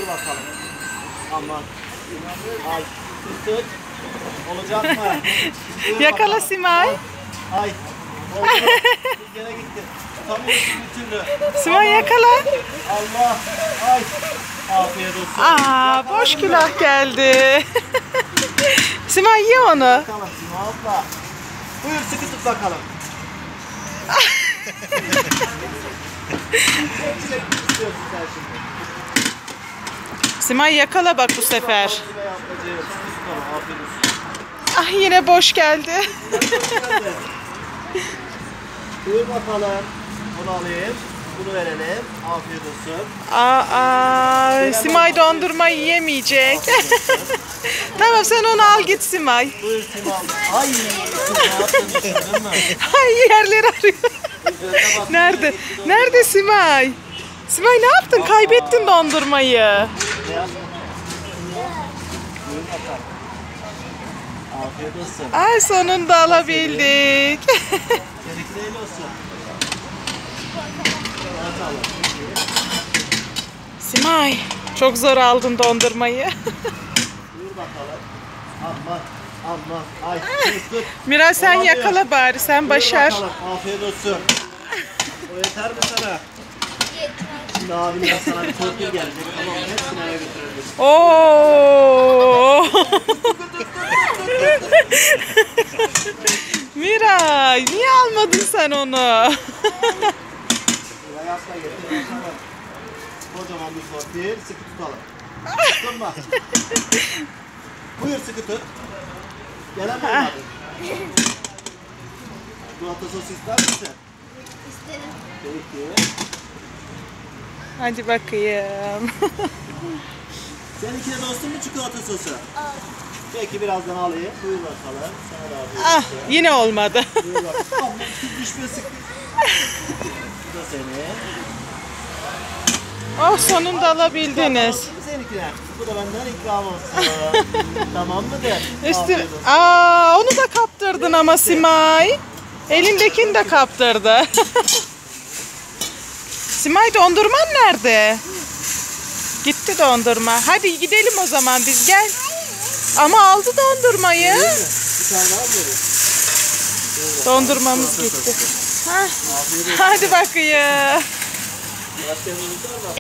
Buyur bakalım. Aman. Ay. Tut. Olacak mı? Buyur Yakala bakalım. Simay. Ay. Oldu. Bir yere gitti. Tutamıyorsun bir türlü. Simay yakala. Allah. Ay. Afiyet olsun. Aa, boş külah geldi. Simay ye onu. Bakalım Simay abla. Buyur sıkı tut bakalım. Çok çilekli istiyorsun sen şimdi. Simay yakala bak bu sefer. Simay ablacığım, sıkı tutalım. Afiyet olsun. Ah, yine boş geldi. Buyur bakalım. Bunu alayım. Bunu verelim. Afiyet olsun. Aa, Simay dondurma yiyemeyecek. Tamam, sen onu al git Simay. Buyur Simay. Ay, Simay yaptın düşündün mü? Ay, yerleri arıyor. Üzerine bak. Nerede? Nerede Simay? Simay, ne yaptın? Kaybettin dondurmayı. Ne yaptın? Buyur bakalım. Afiyet olsun. Ay, sonunda alabildik. Seninki neyle olsun? Bakalım. Simay, çok zor aldın dondurmayı. Buyur bakalım. Aman. Aman. Ay. Tut. Miray, sen Olamıyor. yakala bari, sen Buyur başar. bakalım. Afiyet olsun. O yeter mi sana? Şimdi abimden sana bir torpil gelecek. Tamam mı? Hepsini eve götürebilirsin. Oo. Miray, niye almadın sen onu? Buraya asla getir. Kocaman bir torpil. Sıkı tutalım. Tutma. Buyur sıkı tut. Gelen mi olmadı? Çikolata sosu ister misin? İsterim. Peki. Hadi bakayım. Seninkine dostum mu çikolata sosu? Peki birazdan alayım. Buyur bakalım. Sana da afiyet Ah, olsun. yine olmadı. Buyur bakalım. Aman düşmesin. Bu da senin. Oh, sonunda alabildiniz. Seninkine. Bu da benden ikram olsun. Tamam mıdır? Üstü... Afiyet olsun. Aa, onu da kaptırdın ama Simay. Elindekini de kaptırdı. Simay, dondurman nerede? Gitti dondurma. Hadi gidelim o zaman biz, gel. Ama aldı dondurmayı. Bir tane daha mı vereyim? Dondurmamız gitti. Hah. Afiyet olsun. Hadi bakayım. Başka bir